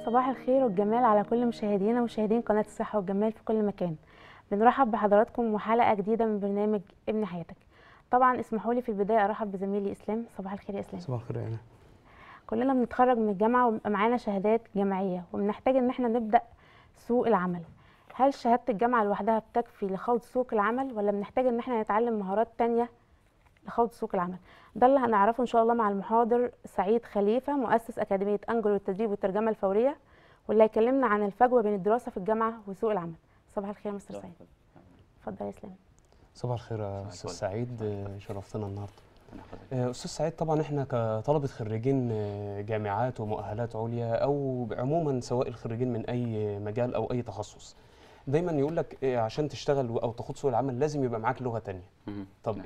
صباح الخير والجمال على كل مشاهدينا ومشاهدين قناة الصحة والجمال في كل مكان. بنرحب بحضراتكم وحلقة جديدة من برنامج ابن حياتك. طبعا اسمحوا لي في البداية ارحب بزميلي اسلام. صباح الخير يا اسلام. صباح الخير يا انا. كلنا بنتخرج من الجامعة وبيبقى معانا شهادات جامعية وبنحتاج ان احنا نبدأ سوق العمل. هل شهادة الجامعة لوحدها بتكفي لخوض سوق العمل ولا بنحتاج ان احنا نتعلم مهارات تانية لخوض سوق العمل؟ ده اللي هنعرفه ان شاء الله مع المحاضر سعيد خليفة، مؤسس أكاديمية أنجلو للتدريب والترجمة الفورية، واللي هيكلمنا عن الفجوة بين الدراسة في الجامعة وسوق العمل. صباح الخير يا مستر سعيد. اتفضل يا اسلام. صباح الخير يا استاذ سعيد، شرفتنا النهارده. استاذ سعيد، طبعا احنا كطلبه خريجين جامعات ومؤهلات عليا او عموما سواء الخريجين من اي مجال او اي تخصص، دايما يقول لك عشان تشتغل او تخوض سوق العمل لازم يبقى معاك لغه تانية. طب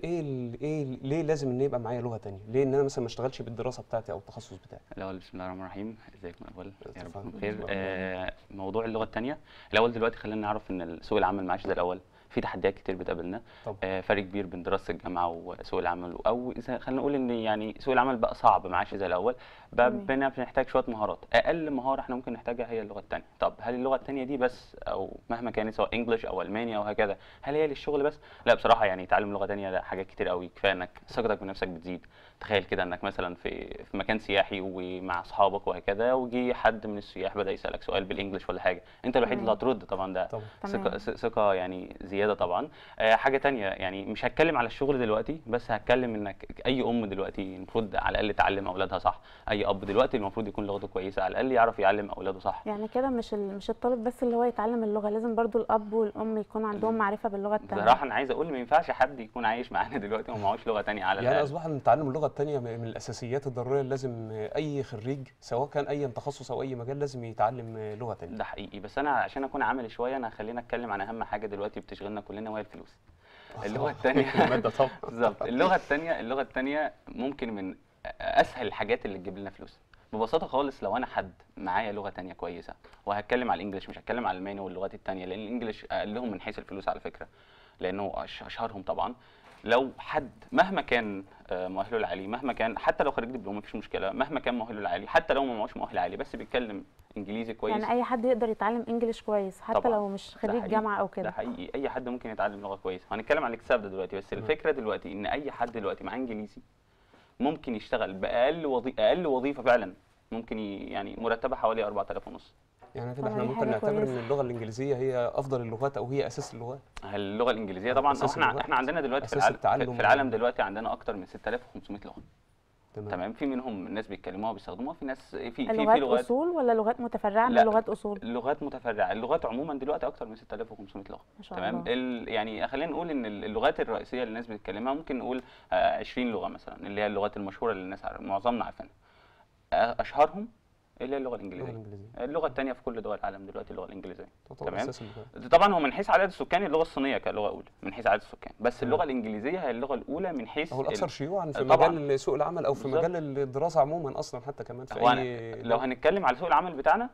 ليه لازم ان يبقى معايا لغه تانية؟ ليه ان انا مثلا ما اشتغلش بالدراسه بتاعتي او التخصص بتاعي؟ الاول بسم الله الرحمن الرحيم، ازيكم الاول؟ يا رب تكونوا بخير. موضوع اللغه الثانيه الاول، دلوقتي خلينا نعرف ان سوق العمل ما عادش زي الاول، في تحديات كتير بتقابلنا. فرق كبير بين دراسه الجامعه وسوق العمل، او خلينا نقول ان يعني سوق العمل بقى صعب، ما عادش زي الاول، بنحتاج شويه مهارات. اقل مهاره احنا ممكن نحتاجها هي اللغه الثانيه. طب هل اللغه الثانيه دي بس، او مهما كانت سواء انجلش او الماني او هكذا، هل هي للشغل بس؟ لا بصراحه، يعني تعلم لغه ثانيه ده حاجات كتير قوي. كفايه انك ثقتك بنفسك بتزيد. تخيل كده انك مثلا في مكان سياحي ومع اصحابك وهكذا، وجي حد من السياح بدا يسالك سؤال بالانجلش ولا حاجه، انت الوحيد اللي هترد. طبعا ده ثقه يعني زياده طبعا. حاجه تانية، يعني مش هتكلم على الشغل دلوقتي، بس هتكلم انك اي ام دلوقتي المفروض على الاقل تعلم اولادها صح. اي اب دلوقتي المفروض يكون لغته كويسه، على الاقل يعرف يعلم اولاده صح. يعني كده مش الطالب بس اللي هو يتعلم اللغه، لازم برضو الاب والام يكون عندهم معرفه باللغه الثانيه. بصراحه انا عايز اقول ما ينفعش حد يكون عايش معانا دلوقتي وما معهوش لغه ثانيه على الاقل. يعني اصبح ان تعلم اللغه الثانيه من الاساسيات الضروريه اللي لازم اي خريج سواء كان اي تخصص او اي مجال لازم يتعلم لغه ثانيه. ده حقيقي، بس انا عشان اكون عملي شويه، انا خلينا اتكلم عن اهم حاجه دلوقتي بتشغلنا كلنا، وهي الفلوس. اللغه الثانيه الماده طبعا. بالظبط. اللغه الثانيه ممكن من اسهل الحاجات اللي تجيب لنا فلوس. ببساطه خالص، لو انا حد معايا لغه ثانيه كويسه، وهتكلم على الانجليش مش هتكلم على الالماني واللغات الثانيه، لان الانجليش اقلهم من حيث الفلوس على فكره، لانه اشهرهم طبعا. لو حد مهما كان مؤهله العالي، مهما كان حتى لو خريج دبلوم مفيش مشكله، مهما كان مؤهله العالي، حتى لو ما معهوش مؤهل عالي بس بيتكلم انجليزي كويس، يعني اي حد يقدر يتعلم انجليش كويس حتى طبعًا. لو مش خريج جامعه او كده. ده حقيقي، اي حد ممكن يتعلم لغه كويسه. هنتكلم عن الاكتساب ده دلوقتي، بس الفكره دلوقتي ان اي حد دلوقتي معاه انجليزي ممكن يشتغل اقل وظيفه فعلا، ممكن يعني مرتبها حوالي 4000 ونص. يعني كده احنا ممكن نعتبر ان اللغه الانجليزيه هي افضل اللغات او هي اساس اللغات. اللغه الانجليزيه طبعا، احنا عندنا دلوقتي في العالم دلوقتي عندنا اكتر من 6500 لغه. تمام. في منهم الناس بيتكلموها وبيستخدموها، في ناس في لغات اصول ولا لغات متفرعه من لغات اصول؟ لغات متفرعه. اللغات عموما دلوقتي اكتر من 6500 لغه. تمام. يعني خلينا نقول ان اللغات الرئيسيه اللي الناس بتتكلمها ممكن نقول 20 لغه مثلا، اللي هي اللغات المشهوره اللي الناس معظمنا عارفينها. اشهرهم اللي هي اللغه الانجليزيه. اللغه الثانيه في كل دول العالم دلوقتي اللغه الانجليزيه. تمام. طبعا هو من حيث عدد السكان اللغه الصينيه كلغه اولى من حيث عدد السكان، بس اللغه الانجليزيه هي اللغه الاولى من حيث هو الاكثر شيوعا في مجال سوق العمل او في مجال الدراسه عموما اصلا، حتى كمان في اي لو هنتكلم على سوق العمل بتاعنا،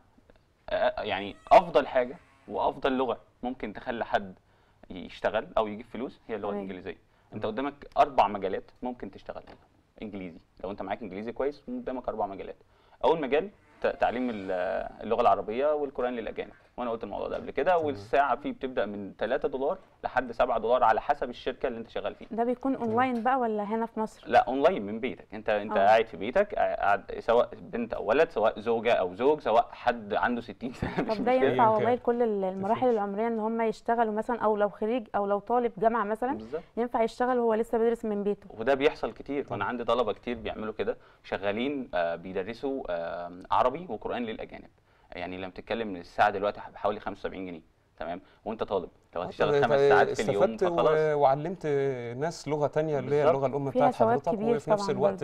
يعني افضل حاجه وافضل لغه ممكن تخلي حد يشتغل او يجيب فلوس هي اللغه الانجليزيه. انت قدامك 4 مجالات ممكن تشتغل انجليزي. لو انت معاك انجليزي كويس قدامك 4 مجالات. اول مجال تعليم اللغه العربيه والقران للاجانب، وانا قلت الموضوع ده قبل كده، والساعه فيه بتبدا من $3 لحد $7 على حسب الشركه اللي انت شغال فيها. ده بيكون اونلاين بقى ولا هنا في مصر؟ لا، اونلاين من بيتك. انت قاعد في بيتك، قاعد، سواء بنت او ولد، سواء زوجه او زوج، سواء حد عنده 60 سنه مش مشكله. طب ده ينفع والله لكل المراحل العمريه ان هم يشتغلوا مثلا، او لو خريج او لو طالب جامعه مثلا ينفع يشتغل وهو لسه بيدرس من بيته؟ وده بيحصل كتير، وانا عندي طلبه كتير بيعملوا كده، شغالين بيدرسوا عربي وقران للاجانب. يعني لما تتكلم الساعه دلوقتي بحوالي 75 جنيه. تمام. وانت طالب لو هتشتغل 5 ساعات في اليوم فخلاص. وعلمت ناس لغه ثانيه اللي هي اللغه الام بتاعت حضرتك، وفي نفس الوقت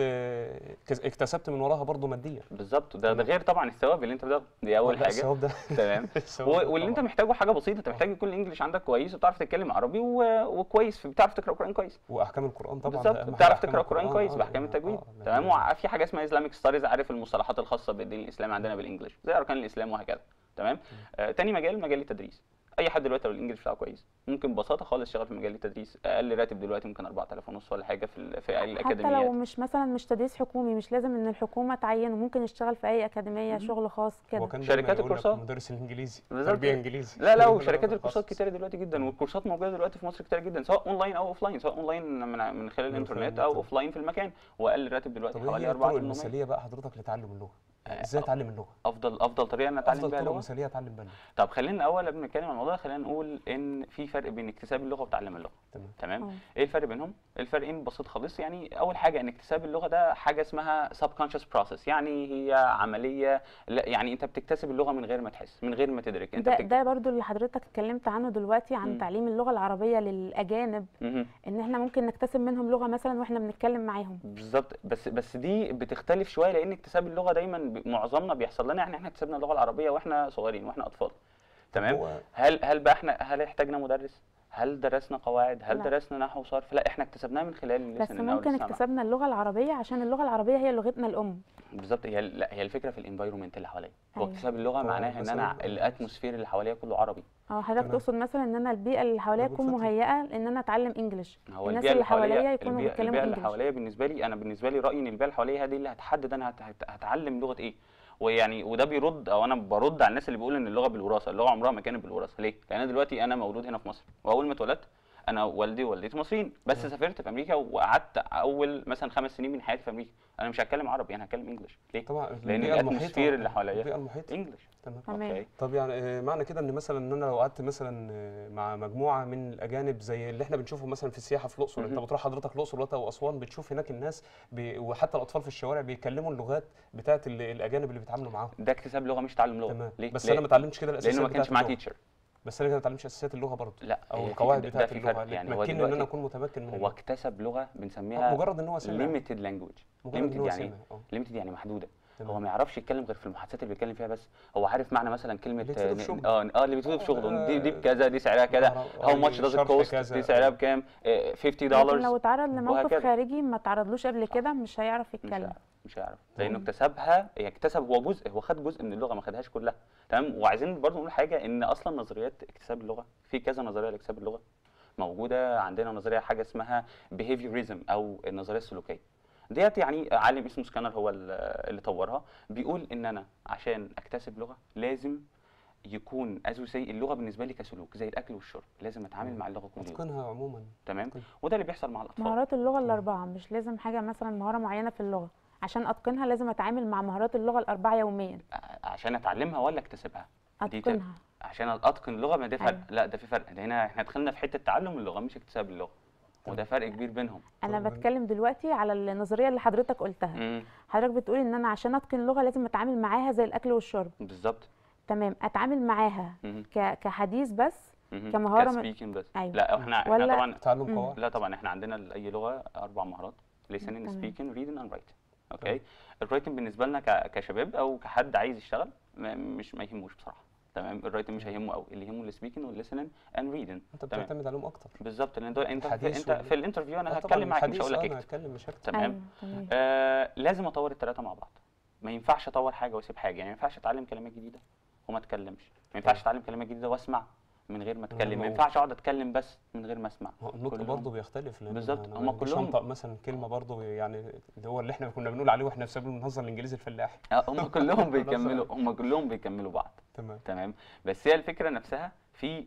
اكتسبت من وراها برضه ماديا. بالظبط. ده غير طبعا الثواب اللي انت بتاخده، دي اول حاجه. الثواب ده تمام. واللي انت محتاجه حاجه بسيطه، انت محتاج يكون الانجليش عندك كويس، وبتعرف تتكلم عربي وكويس، بتعرف تقرا قران كويس، واحكام القران طبعا. بالظبط. بتعرف تقرا قران كويس باحكام التجويد. تمام. وفي حاجه اسمها اسلامك ستاديز، عارف المصطلحات الخاصه بالدين الاسلامي عندنا بالانجليش، زي اركان الاسلام وهكذا. تمام. تاني مجال التدريس. اي حد دلوقتي لو الانجليش بتاعه كويس ممكن ببساطه خالص يشتغل في مجال التدريس. اقل راتب دلوقتي ممكن 4000 ونص ولا حاجه في حتى الاكاديميات. لو مش مثلا مش تدريس حكومي، مش لازم ان الحكومه تعينه، ممكن يشتغل في اي اكاديميه شغل خاص هو كده. كان شركات دايما يقول لك الكورسات. مدرس الانجليزي، بالظبط. تربيه انجليزي. لا وشركات الكورسات خاص. كتير دلوقتي جدا، والكورسات موجوده دلوقتي في مصر كتير جدا، سواء اونلاين او اوفلاين، سواء اونلاين من خلال الانترنت او اوفلاين في المكان. واقل راتب دلوقتي طب حوالي ايه الطرق 4800. المثاليه بقى حضرتك لتعلم اللغه؟ ازاي اتعلم اللغه؟ افضل طريقه ان اتعلم افضل بيها طرق اللغه. مثاليه اتعلم بيها اللغه. طب خلينا الاول قبل ما نتكلم عن الموضوع خلينا نقول ان في فرق بين اكتساب اللغه وتعلم اللغه. تمام. ايه الفرق بينهم؟ الفرقين بسيط خالص. يعني اول حاجه ان اكتساب اللغه ده حاجه اسمها subconscious process، يعني هي عمليه، لا يعني انت بتكتسب اللغه من غير ما تحس، من غير ما تدرك. انت ده برضو اللي حضرتك اتكلمت عنه دلوقتي، عن تعليم اللغه العربيه للاجانب، ان احنا ممكن نكتسب منهم لغه مثلا واحنا بنتكلم معاهم. بالظبط. بس دي بتختلف شويه، لان اكتساب اللغه دايما معظمنا بيحصل لنا احنا اكتسبنا اللغه العربيه واحنا صغيرين واحنا اطفال. تمام. هل بقى هل احتاجنا مدرس؟ هل درسنا قواعد؟ هل لا. درسنا نحو وصرف؟ لا، احنا اكتسبناها من خلال بس ممكن اكتسبنا اللغه العربيه عشان اللغه العربيه هي لغتنا الام. بالظبط. هي الفكره في الانفايرمنت اللي حواليا. هو اكتساب اللغه معناها ان انا الاتموسفير اللي حواليا كله عربي. حضرتك تقصد مثلا ان انا البيئه اللي حواليا تكون مهيئه ان انا اتعلم انجلش، هو الناس اللي حواليا يكونوا بيتكلموا البيئه انجلش. اللي حواليا بالنسبه لي رايي ان البيئه اللي حواليا هي دي اللي هتحدد انا هتعلم لغه ايه. ويعني وده بيرد، او انا برد على الناس اللي بيقولوا ان اللغه بالوراثه. اللغه عمرها ما كانت بالوراثه. ليه؟ لان دلوقتي انا مولود هنا في مصر، واول ما اتولدت انا والدي ووالدتي مصريين، بس سافرت في امريكا وقعدت اول مثلا 5 سنين من حياتي في امريكا. انا مش هتكلم عربي، انا هتكلم انجلش. ليه؟ طبعا لان الاتموسفير اللي حواليا البيئه المحيطه انجلش. تمام. طب يعني معنى كده ان مثلا ان انا لو قعدت مثلا مع مجموعه من الاجانب زي اللي احنا بنشوفه مثلا في السياحه في الاقصر، انت بتروح حضرتك الاقصر واسوان، بتشوف هناك الناس وحتى الاطفال في الشوارع بيتكلموا اللغات بتاعه الاجانب اللي بيتعاملوا معاهم. ده اكتساب لغه مش تعلم لغه. تمام. ليه؟ بس انا ما اتعلمتش كده الاساسيات، لانه ما كانش معاه تيتشر. بس انا كده ما اتعلمتش اساسيات اللغه برضه، لا، او القواعد بتاعه اللغه يعني تمكنني ان انا اكون متمكن من هو اكتسب لغه بنسميها مجرد ان هو سمع ليميتد لانجويج. ليميتد يعني محدوده. هو ما يعرفش يتكلم غير في المحادثات اللي بيتكلم فيها بس. هو عارف معنى مثلا كلمه اللي بيتفيد في شغله، دي بكذا، دي سعرها كذا، هاو ماتش داز ات كوست، دي سعرها بكام، $50. لكن لو اتعرض لموقف خارجي ما تعرضلوش قبل كده مش هيعرف يتكلم. مش هيعرف، لانه اكتسبها. اكتسب هو خد جزء من اللغه، ما خدهاش كلها. تمام. وعايزين برضه نقول حاجه، ان اصلا نظريات اكتساب اللغه في كذا نظريه لاكتساب اللغه موجوده عندنا. نظريه حاجه اسمها behaviorism او النظريه السلوكيه. ديت يعني عالم اسمه سكانر هو اللي طورها. بيقول ان انا عشان اكتسب لغه لازم يكون اللغه بالنسبه لي كسلوك زي الاكل والشرب، لازم اتعامل مع اللغه كل يوم، اتقنها عموما. تمام. وده اللي بيحصل مع الاطفال. مهارات اللغه الاربعه، مش لازم حاجه مثلا مهاره معينه في اللغه عشان اتقنها، لازم اتعامل مع مهارات اللغه الاربعه يوميا. عشان اتعلمها ولا اكتسبها؟ اتقنها. عشان اتقن اللغه، ما ده فرق. لا، ده في فرق. ده هنا احنا دخلنا في حته تعلم اللغه مش اكتساب اللغه، وده فرق كبير بينهم. انا بتكلم دلوقتي على النظريه اللي حضرتك قلتها. حضرتك بتقول ان انا عشان اتقن اللغه لازم اتعامل معاها زي الاكل والشرب. بالظبط. تمام. اتعامل معاها كحديث بس، كمهاره كسبيكنج بس. أيوة. لا احنا طبعا تعلم قواعد. لا طبعا احنا عندنا اي لغه 4 مهارات: listening, speaking, reading and writing. اوكي. الرايتنج بالنسبه لنا كشباب او كحد عايز يشتغل ما يهموش بصراحه. تمام. الرايتنج مش هيهمه قوي، اللي يهمه السبيكنج والليسننج اند ريدنج. انت بتعتمد عليهم اكتر. بالظبط. لان انت في الانترفيو انا هتكلم معاك، مش هقول لك هتكلم مش هكتب. تمام. لازم اطور الثلاثه مع بعض. ما ينفعش اطور حاجه واسيب حاجه. يعني ما ينفعش اتعلم كلمات جديده وما اتكلمش، ما ينفعش اتعلم كلمات جديده واسمع من غير ما اتكلم، ما ينفعش اقعد اتكلم بس من غير ما اسمع. النطق برضه بيختلف. بالظبط. هم كلهم انطق مثلا كلمه برضه، يعني اللي هو اللي احنا كنا بنقول عليه واحنا في سبيل المنظر الانجليزي الفلاحي. هم كلهم بيكملوا بعض. تمام. بس هي الفكره نفسها في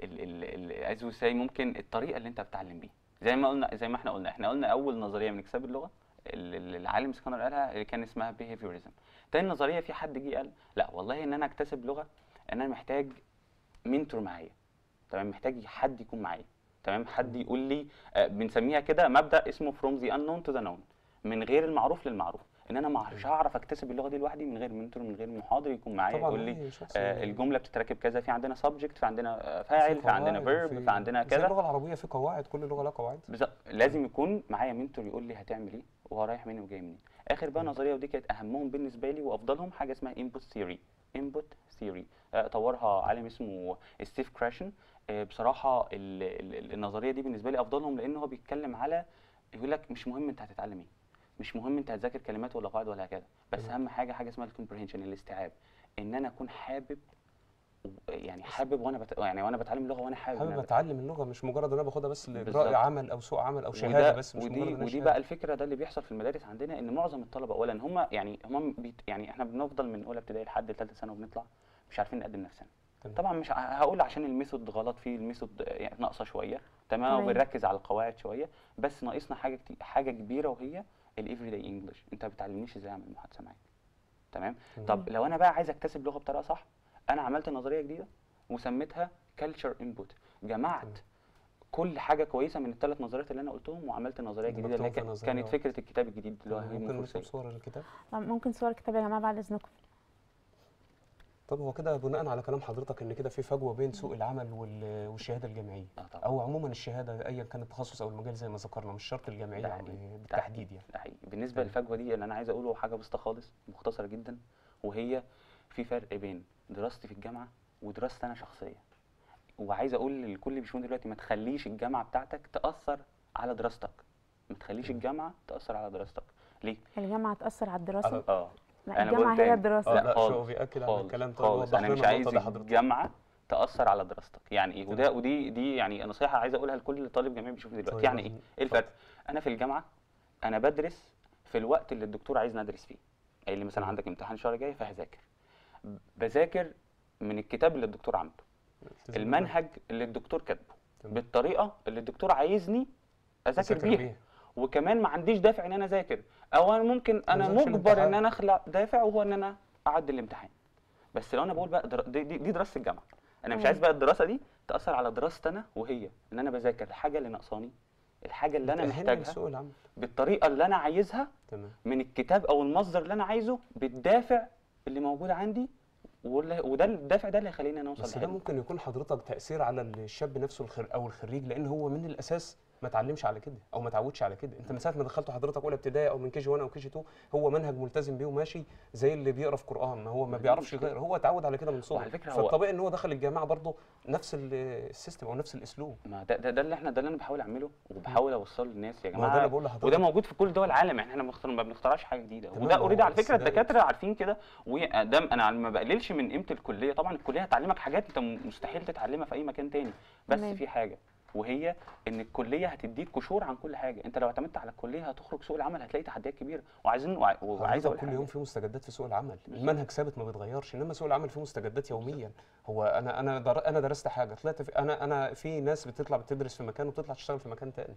عايز ازاي ممكن الطريقه اللي انت بتتعلم بيها. زي ما احنا قلنا اول نظريه من اكتساب اللغه اللي العالم سكانر قالها اللي كان اسمها behaviorism. تاني نظريه في حد جه قال لا والله ان انا اكتسب لغه ان انا محتاج منتور معايا. تمام. محتاج حد يكون معايا. تمام. حد يقول لي بنسميها كده مبدا اسمه from the unknown to the known، من غير المعروف للمعروف. ان انا مش هعرف اكتسب اللغه دي لوحدي من غير منتور، من غير محاضر يكون معايا يقول لي الجمله بتتركب كذا، في عندنا subject، في عندنا فاعل، في عندنا verb، في عندنا كذا. اللغه العربيه في قواعد، كل لغه لها قواعد. بالظبط. لازم يكون معايا منتور يقول لي هتعمل ايه وهو رايح منين وجاي منين. اخر بقى نظريه، ودي كانت اهمهم بالنسبه لي وافضلهم، حاجه اسمها input theory. طورها عالم اسمه ستيف كراشن. بصراحه النظريه دي بالنسبه لي افضلهم، لان هو بيتكلم على، يقول لك مش مهم انت هتتعلم ايه، مش مهم انت هتذاكر كلمات ولا قواعد ولا هكذا، بس اهم حاجه اسمها الكومبريهنشن، الاستيعاب. ان انا اكون حابب يعني حابب وانا بتعلم اللغه وانا حابب اتعلم اللغه، مش مجرد ان انا باخدها بس لاجراء عمل او سوق عمل او شهاده وده بس، مش مجرد ودي بقى الفكره، ده اللي بيحصل في المدارس عندنا، ان معظم الطلبه اولا هم يعني احنا بنفضل من اولى ابتدائي لحد ثالثه ثانوي وبنطلع مش عارفين نقدم نفسنا. طبعا مش هقول عشان الميثود غلط، فيه الميثود يعني ناقصه شويه، تمام، وبنركز على القواعد شويه، بس ناقصنا حاجه كبيره، وهي الافري داي انجلش. انت ما بتعلمنيش ازاي اعمل محادثه معاك، تمام. طب لو انا بقى عايز اكتسب لغه بطريقه صح، انا عملت نظريه جديده وسميتها كلتشر انبوت، جمعت كل حاجه كويسه من الثلاث نظريات اللي انا قلتهم، وعملت نظريه جديده اللي كانت فكره الكتاب الجديد اللي هو ممكن نشوف صور الكتاب. ممكن صور الكتاب يا جماعه بعد اذنكم. طب هو كده بناء على كلام حضرتك ان كده في فجوه بين سوق العمل والشهاده الجامعيه، او عموما الشهاده ايا كان التخصص او المجال زي ما ذكرنا، مش شرط الجامعيه يعني بالتحديد يعني. ده حقيقي. بالنسبه للفجوه دي اللي انا عايز اقوله حاجه بسيطه خالص مختصره جدا، وهي في فرق بين دراستي في الجامعه ودراستي انا شخصيه. وعايز اقول لكل اللي بيشوفوني دلوقتي، ما تخليش الجامعه بتاعتك تاثر على دراستك، ما تخليش الجامعه تاثر على دراستك. ليه؟ الجامعه تاثر على الدراسه؟ لا، الجامعه هي الدراسه. لا شو بيأكد على الكلام ده، خالص. انا مش عايز الجامعه تاثر على دراستك. يعني ايه؟ ودي يعني نصيحه عايز اقولها لكل طالب جامعي بيشوفني دلوقتي. طيب يعني ايه الفرق؟ انا في الجامعه انا بدرس في الوقت اللي الدكتور عايزني ادرس فيه. قايل لي مثلا عندك امتحان الشهر الجاي فهذاكر، بذاكر من الكتاب اللي الدكتور عامله، المنهج اللي الدكتور كاتبه، بالطريقه اللي الدكتور عايزني اذاكر بيها. وكمان ما عنديش دافع ان انا اذاكر، او انا ممكن انا مجبر ان انا اخلق دافع، وهو ان انا اعدي الامتحان. بس لو انا بقول بقى دي دراسه الجامعه، انا مش عايز بقى الدراسه دي تاثر على دراستي انا، وهي ان انا بذاكر الحاجه اللي ناقصاني، الحاجه اللي انا محتاجها بالطريقه اللي انا عايزها، من الكتاب او المصدر اللي انا عايزه، بالدافع اللي موجود عندي، وده الدافع ده اللي هيخليني انا اوصل. بس ده ممكن يكون حضرتك تاثير على الشاب نفسه او الخريج، لان هو من الاساس ما اتعلمش على كده او ما اتعودش على كده. انت من ساعه ما دخلته حضرتك اولى ابتدائي او من كي جي 1 او كي جي 2 هو منهج ملتزم بيه وماشي زي اللي بيقرا في قران، ما هو ما بيعرفش يغير، هو اتعود على كده من صغره. فالطبيعي ان هو دخل الجامعه برضه نفس السيستم او نفس الاسلوب. ما ده اللي انا بحاول اعمله وبحاول اوصله للناس يا جماعه. ده اللي بقول لحضرتك، وده موجود في كل دول العالم، يعني احنا ما بنخترعش حاجه جديده، وده اوريدي على فكره الدكاتره عارفين كده. وده انا ما بقللش من قيمه الكليه، طبعا الكليه هتعلمك حاجات انت مستحيل تتعلمها في اي مكان تاني، بس في حاجه، وهي ان الكليه هتديك قشور عن كل حاجه. انت لو اعتمدت على الكليه هتخرج سوق العمل هتلاقي تحديات كبيره. وعايز اقول كل يوم في مستجدات في سوق العمل، المنهج ثابت ما بيتغيرش، انما سوق العمل فيه مستجدات يوميا. هو انا درست حاجه، طلعت انا في ناس بتطلع بتدرس في مكان وبتطلع تشتغل في مكان تاني.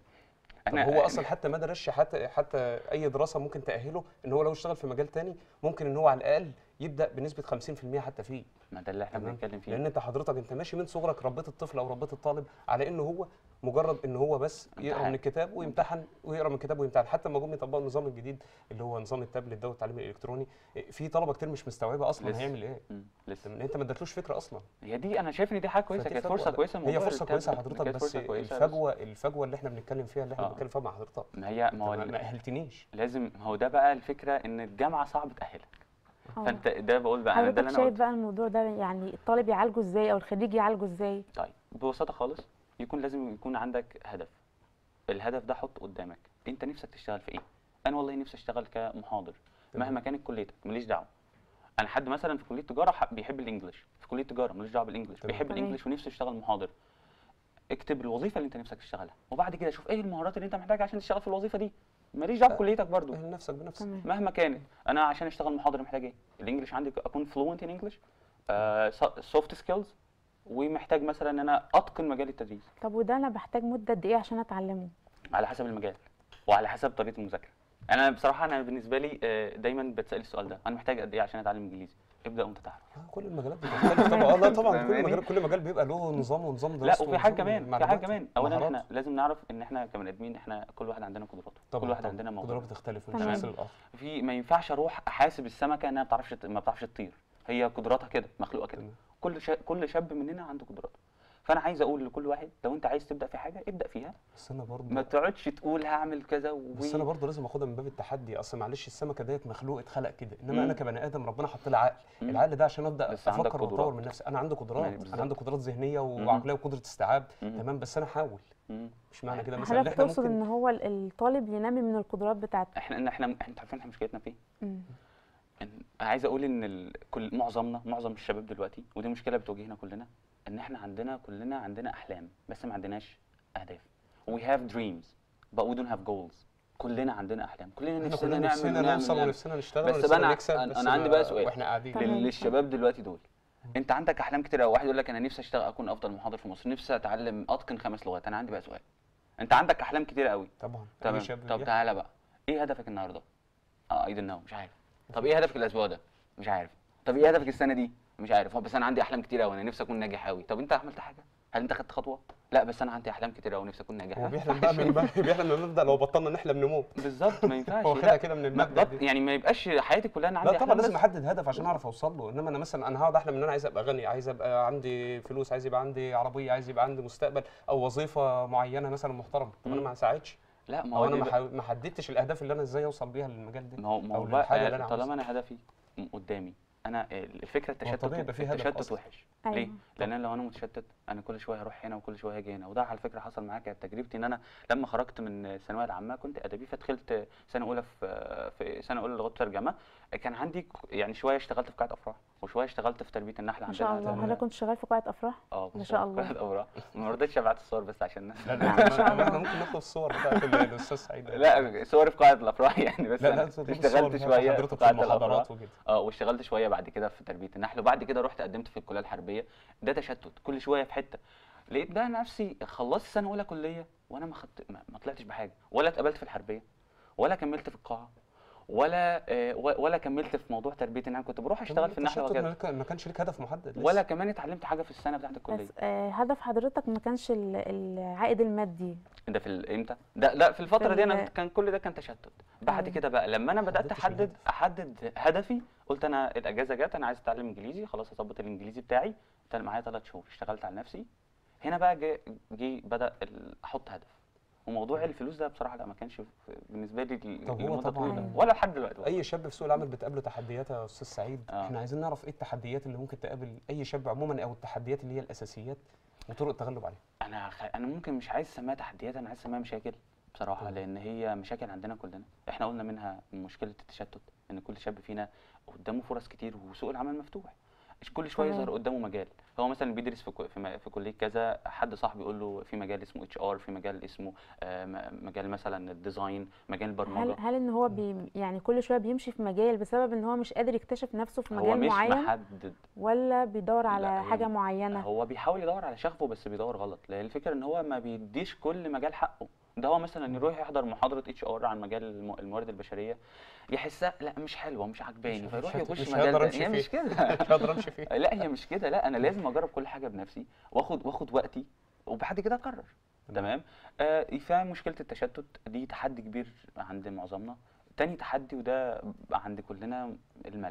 هو اصلا حتى ما درسش، حتى اي دراسه ممكن تاهله ان هو لو اشتغل في مجال تاني ممكن ان هو على الاقل يبدا بنسبه 50% حتى فيه. ما ده اللي احنا بنتكلم فيه، لان انت حضرتك انت ماشي من صغرك ربيت الطفل او ربيت الطالب على انه هو مجرد ان هو بس يقرا من الكتاب ويمتحن، ويقرا من الكتاب ويمتحن. حتى لما جم يطبقوا النظام الجديد اللي هو نظام التابلت ده والتعليم الالكتروني، في طلبه كتير مش مستوعبه اصلا هيعمل ايه. لسه انت ما اديتلوش فكره اصلا. هي دي انا شايف ان دي حاجه كويسه، كانت فرصه كويسه. هي فرصه كويسه حضرتك، بس الفجوه اللي احنا بنتكلم فيها اللي احنا بنتكلم فيها مع حضرتك، ما اهلتنيش. لازم، هو ده بقى الفكره، ان الجامعه صعب تاهلك. فانت ده بقول بقى انا ده اللي انا شايف بقى الموضوع ده يعني الطالب يعالجه ازاي او الخريج يعالجه ازاي؟ طيب ببساطه خالص، لازم يكون عندك هدف. الهدف ده حطه قدامك، انت نفسك تشتغل في ايه؟ انا والله نفسي اشتغل كمحاضر مهما كانت كليتك، ماليش دعوه. انا حد مثلا في كليه تجاره بيحب الانجليش، في كليه تجاره ماليش دعوه بالانجليش، بيحب الانجليش ونفسه يشتغل محاضر. اكتب الوظيفه اللي انت نفسك تشتغلها، وبعد كده شوف ايه المهارات اللي انت محتاجها عشان تشتغل في الوظيفه دي. ماليش دعوه بكليتك برضو، نفسك بنفسك مهما كانت. انا عشان اشتغل محاضر محتاج ايه؟ الانجليش عندي اكون فلوينت ان انجلش، سوفت سكيلز، ومحتاج مثلا ان انا اتقن مجال التدريس. طب وده انا بحتاج مده قد ايه عشان اتعلمه؟ على حسب المجال وعلى حسب طريقه المذاكره. انا بصراحه بالنسبه لي دايما بتسال السؤال ده، انا محتاج قد ايه عشان اتعلم انجليزي؟ ابدا وانت تعرف. كل المجالات بتختلف طبعا. لا طبعا كل مجال بيبقى له نظام دراسته. لا، وفي حاجه كمان اولا احنا لازم نعرف ان احنا كبني ادمين، احنا كل واحد عندنا قدراته، كل واحد عندنا موهبه. قدرات بتختلف من شخص للاخر. ما ينفعش اروح احاسب السمكه انها ما بتعرفش تطير، هي قدراتها كده، مخلوقه كده. كل شاب مننا عنده قدراته. فانا عايز اقول لكل واحد، لو انت عايز تبدا في حاجه ابدا فيها، بس انا برضه ما تقعدش تقول هعمل كذا بس انا برضه لازم اخدها من باب التحدي. اصل معلش السمكه ديت مخلوق اتخلق كده، انما انا كبني ادم ربنا حط لي عقل. العقل ده عشان ابدا افكر واطور من نفسي. انا عندي قدرات، انا عندي قدرات ذهنيه وعقليه وقدره استيعاب، تمام، بس انا احاول. مش معنى كده مثلا احنا تقصد ان هو الطالب ينمي من القدرات بتاعته. احنا انت عارفين احنا مشكلتنا فين؟ عايز اقول ان معظم الشباب دلوقتي، ودي مشكله بتواجهنا كلنا، ان احنا كلنا عندنا احلام بس ما عندناش اهداف. we have dreams but we don't have goals. كلنا عندنا احلام، كلنا نفسنا نعمل نوصل ونفسنا نشتغل بس ونفسنا بقى نكسب، انا عندي بقى سؤال واحنا قاعدين للشباب دلوقتي دول. انت عندك احلام كتير قوي، واحد يقول لك انا نفسي اشتغل اكون افضل محاضر في مصر، نفسي اتعلم اتقن 5 لغات. انا عندي بقى سؤال، انت عندك احلام كتير قوي طبعا تمام، طب تعالى بقى، ايه هدفك النهارده؟ اي دونت نو، مش عارف. طب ايه هدفك الاسبوع ده؟ مش عارف. طب ايه هدفك السنه دي؟ مش عارف. بس انا عندي احلام كتير قوي، انا نفسي اكون ناجح قوي. طب انت عملت حاجه؟ هل انت خدت خطوه؟ لا بس انا عندي احلام كتير قوي ونفسي اكون ناجح. هو بيحلم بقى بيحلم من المبدا لو بطلنا نحلم نموت. بالظبط، ما ينفعش. هو خدها كده من المبدا دي. يعني ما يبقاش حياتي كلها انا عندي لا طبعا احلام. لازم احدد هدف عشان اعرف اوصل له. انما انا مثلا انا هقعد احلم ان انا عايز ابقى غني، عايز ابقى عندي فلوس، عايز يبقى عندي عربيه، عايز يبقى عندي مستقبل او وظيفه معينه مثلا محترمه. طب انا ما ساعدش. لا ما هو هو انا ما حددتش الاهداف اللي انا ازاي اوصل بيها للمجال ده. ما هو الحاجه اللي انا طالما انا هدفي قدامي، انا الفكره التشتت وحش. أيوة. ليه؟ لان لو انا متشتت انا كل شويه هروح هنا وكل شويه هاجي هنا. وده على فكره حصل معايا، كانت تجربتي ان انا لما خرجت من الثانويه العامه كنت ادبي، فدخلت سنه اولى في سنه اولى لغات وترجمه. كان عندي يعني شويه اشتغلت في قاعه افراح وشويه اشتغلت في تربيه النحل عندنا. ما شاء الله. هل كنت شغال في قاعه افراح؟ ما شاء الله. قاعه افراح. ما رضيتش ابعت الصور بس عشان الناس. لا احنا ممكن ناخد الصور بتاعت الاستاذ سعيد. لا صور في قاعه الافراح يعني. بس لا اشتغلت شويه في قاعه المحاضرات وكده. واشتغلت شويه بعد كده في تربيه النحل، وبعد كده رحت قدمت في الكليه الحربيه. ده تشتت كل شويه في حته. لقيت بقى نفسي خلصت سنه اولى كليه وانا ما طلعتش بحاجه، ولا اتقبلت في الحربيه، ولا كملت في القاعه، ولا كملت في موضوع تربيه النحل. كنت بروح اشتغل في النحل وكده. ما كانش ليك هدف محدد لسه. ولا كمان اتعلمت حاجه في السنه بتاعت الكليه. بس هدف حضرتك ما كانش العائد المادي ده في امتى؟ ده لا في الفتره دي انا كان كل ده كان تشتت. بعد كده بقى لما انا بدات احدد هدفي، قلت انا الاجازه جت، انا عايز اتعلم انجليزي، خلاص اظبط الانجليزي بتاعي. معايا 3 شهور اشتغلت على نفسي. هنا بقى بدا احط هدف. وموضوع الفلوس ده بصراحه لا ما كانش بالنسبه لي لمده طويله ولا لحد دلوقتي. اي شاب في سوق العمل بتقابله تحديات يا استاذ سعيد. احنا عايزين نعرف ايه التحديات اللي ممكن تقابل اي شاب عموما، او التحديات اللي هي الاساسيات وطرق التغلب عليها. انا ممكن مش عايز اسميها تحديات، انا عايز اسميها مشاكل بصراحه. لان هي مشاكل عندنا كلنا. احنا قلنا منها مشكله التشتت، ان كل شاب فينا قدامه فرص كتير وسوق العمل مفتوح. كل شويه يظهر قدامه مجال. هو مثلا بيدرس في كليه كذا، حد صاحبي يقول له في مجال اسمه HR، في مجال اسمه مجال مثلا الديزاين، مجال البرمجه. هل ان هو يعني كل شويه بيمشي في مجال بسبب ان هو مش قادر يكتشف نفسه في مجال معين؟ هو مش محدد، ولا بيدور على حاجه معينه؟ هو بيحاول يدور على شغفه بس بيدور غلط. لان الفكره ان هو ما بيديش كل مجال حقه. ده هو مثلا يروح يحضر محاضره HR عن مجال الموارد البشريه، يحسها لا مش حلوه مش عجباني، فيروح يخش مجال ده. هي مش كده. مش هقدر امشي فيه. لا هي مش كده. لا انا لازم اجرب كل حاجه بنفسي واخد وقتي وبعد كده اقرر. تمام. فاهم. مشكله التشتت دي تحدي كبير عند معظمنا. تاني تحدي وده عند كلنا الملل.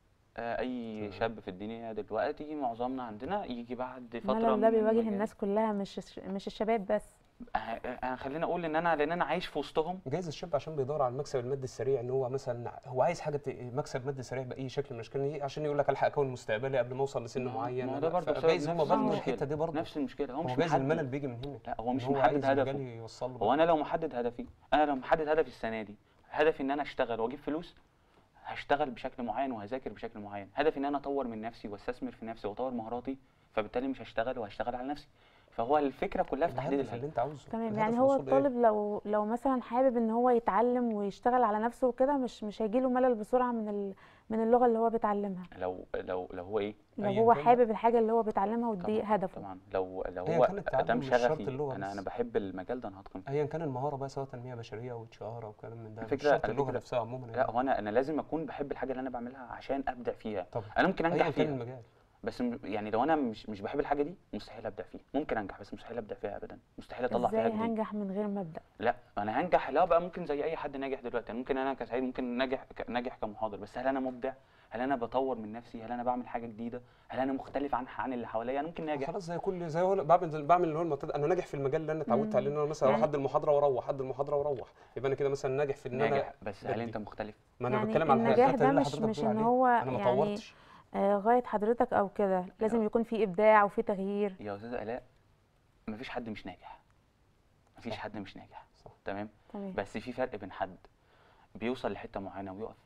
اي شاب في الدنيا دلوقتي معظمنا عندنا يجي بعد فتره الملل ده بيواجه الناس كلها، مش الشباب بس. خلينا اقول لان انا عايش في وسطهم. جايز الشاب عشان بيدور على المكسب المادي السريع، ان هو مثلا هو عايز حاجه مكسب مادي سريع باي شكل من الاشكال، عشان يقول لك الحق اكون مستقبلي قبل ما اوصل لسن معين. ما ده برضه جايز هم برضه الحته دي برضه نفس المشكله. هو مش جايز الملل بيجي من هنا. لا هو مش محدد هدفه. هو انا لو محدد هدفي السنه دي، هدفي ان انا اشتغل واجيب فلوس، هشتغل بشكل معين وهذاكر بشكل معين. هدفي ان انا اطور من نفسي واستثمر في نفسي واطور مهاراتي، فبالتالي مش هشتغل وهشتغل على نفسي. فهو الفكره كلها في تحديد الهدف اللي انت عاوزه. تمام. يعني هو الطالب لو مثلا حابب ان هو يتعلم ويشتغل على نفسه وكده، مش هيجيله ملل بسرعه من اللغه اللي هو بيتعلمها. لو هو ايه؟ لو هو حابب الحاجه اللي هو بيتعلمها ودي هدفه. طبعا لو هو ده شغفي، انا بحب المجال ده، انا هتقن ايا كان المهاره بقى، سواء تنميه بشريه او HR او كلام من ده. فكره اللغه نفسها عموما. لا هو انا لازم اكون بحب الحاجه اللي انا بعملها عشان ابدع فيها. طبعا. انا ممكن انجح فيها المجال. بس يعني لو انا مش بحب الحاجه دي مستحيل ابدع فيها. ممكن انجح بس مستحيل ابدع فيها ابدا، مستحيل اطلع فيها ازاي هنجح من غير مبدأ؟ لا انا هنجح لا بقى ممكن زي اي حد ناجح دلوقتي. ممكن انا كسعيد ممكن ناجح كمحاضر، بس هل انا مبدع؟ هل انا بطور من نفسي؟ هل انا بعمل حاجه جديده؟ هل انا مختلف عن اللي حواليا؟ انا ممكن ناجح خلاص زي هو بعمل اللي هو المعتاد. انا ناجح في المجال اللي انا اتعودت عليه، ان انا مثلا اروح المحاضره واروح يبقى انا كده مثلا ناجح في ان انا بس هل انت مختلف؟ ما انا يعني بتكلم على النجاح ده مش ان هو انا ما طورتش غايه حضرتك او كده. لازم يكون في ابداع وفي تغيير. يا استاذه الاء مفيش حد مش ناجح. مفيش حد مش ناجح. صح. تمام. بس في فرق بين حد بيوصل لحته معينه ويقف،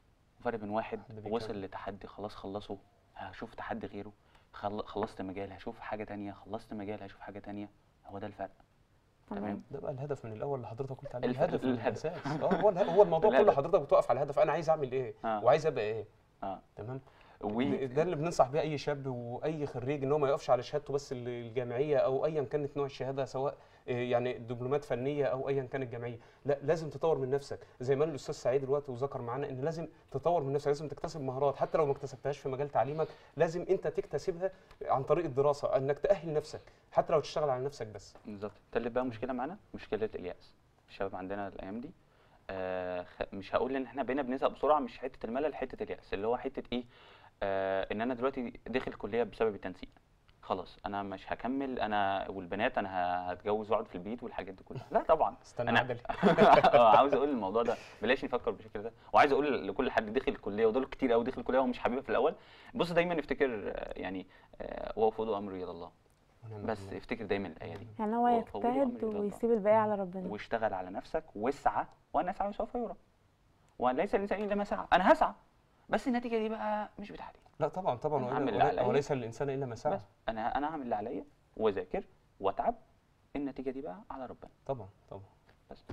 فرق بين واحد بيكمل. وصل لتحدي خلاص خلصه، هشوف تحدي غيره، خلصت مجال هشوف حاجه تانية، خلصت مجال هشوف حاجه تانية. هو ده الفرق. تمام. ده بقى الهدف من الاول اللي حضرتك قلت عليه، الهدف. الاساس. هو الموضوع كله حضرتك بتوقف على الهدف، انا عايز اعمل ايه وعايز ابقى ايه. تمام. ده اللي بننصح بيه اي شاب واي خريج، ان هو ما يقفش على شهادته بس الجامعيه او ايا كانت نوع الشهاده، سواء يعني دبلومات فنيه او ايا كانت جامعيه. لا، لازم تطور من نفسك زي ما قال الاستاذ سعيد دلوقتي وذكر معانا ان لازم تطور من نفسك، لازم تكتسب مهارات حتى لو ما اكتسبتهاش في مجال تعليمك، لازم انت تكتسبها عن طريق الدراسه، انك تاهل نفسك حتى لو تشتغل على نفسك بس. بالظبط. ده اللي بقى مشكله معانا، مشكله اليأس. الشباب عندنا الايام دي مش هقول ان احنا بقينا بنزهق بسرعه، مش حته الملل، حته اليأس اللي هو حته ايه، ان انا دلوقتي داخل كليه بسبب التنسيق، خلاص انا مش هكمل، انا والبنات انا هتجوز واقعد في البيت والحاجات دي كلها. لا طبعا استنى انا عدل. عاوز اقول الموضوع ده بلاش نفكر بالشكل ده، وعايز اقول لكل حد دخل الكليه، ودول كتير قوي دخل الكليه وهو مش حاببها في الاول. بص دايما افتكر يعني وافوضوا امري الى الله، بس افتكر دايما الايه دي، يعني هو يجتهد ويسيب الباقي على ربنا، واشتغل على نفسك واسعى، وانا اسعى وسوف يرى، وليس الانسان الا ما سعى. انا هسعى بس النتيجه دي بقى مش بتاعتي. لا طبعا وليس الانسان الا ما سعى. بس انا هعمل اللي عليا واذاكر واتعب، النتيجه دي بقى على ربنا. طبعا. بس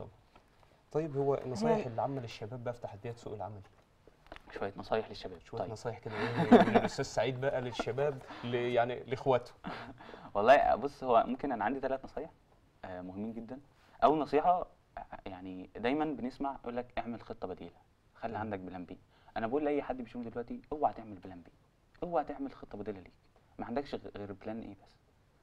طيب هو نصايح العامه للشباب بقى في تحديات سوق العمل؟ شويه نصايح للشباب. شويه طيب. نصايح كده ايه من الاستاذ سعيد بقى للشباب يعني لاخواته. والله بص، هو ممكن انا عندي 3 نصايح مهمين جدا. اول نصيحه، يعني دايما بنسمع يقول لك اعمل خطه بديله، خلي عندك بلان بي. انا بقول لاي حد بيشوفني دلوقتي اوعى تعمل بلان بي، اوعى تعمل خطه بديله ليك، ما عندكش غير بلان ايه بس.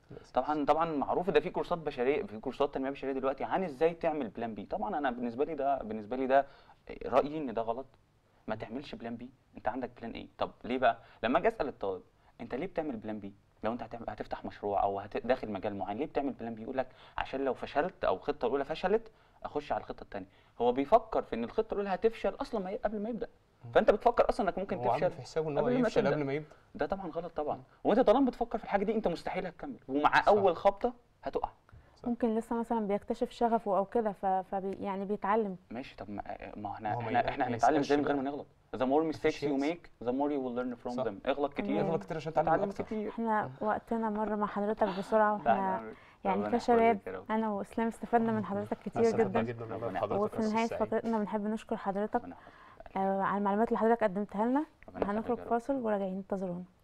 طبعا معروف ده في كورسات بشريه، في كورسات تنميه بشريه دلوقتي عن ازاي تعمل بلان بي. طبعا انا بالنسبه لي ده رايي ان ده غلط. ما تعملش بلان بي، انت عندك بلان ايه. طب ليه بقى؟ لما اجي اسال الطالب انت ليه بتعمل بلان بي؟ لو انت هتفتح مشروع او داخل مجال معين، ليه بتعمل بلان بي؟ يقول لك عشان لو فشلت او الخطه الاولى فشلت اخش على الخطه الثانيه. هو بيفكر في ان الخطه الاولى هتفشل اصلا قبل ما يبدا، فانت بتفكر اصلا انك ممكن تفشل في حسابه ان هو يفشل قبل ما يبدا. ده طبعا غلط طبعا. وانت طالما بتفكر في الحاجه دي انت مستحيل هتكمل، ومع اول خبطه هتقع. ممكن لسه مثلا بيكتشف شغفه او كده يعني بيتعلم. ماشي. طب ما احنا هنتعلم ازاي من غير ما نغلط؟ The more mistakes you make the more you will learn from them. اغلط كتير عشان تتعلم كتير. احنا وقتنا مر مع حضرتك بسرعه، واحنا يعني كشباب انا واسلام استفدنا من حضرتك كتير جدا. وفي نهايه فقرتنا بنحب نشكر حضرتك على المعلومات اللي حضرتك قدمتها لنا. هنخرج فاصل وراجعين، انتظرونا.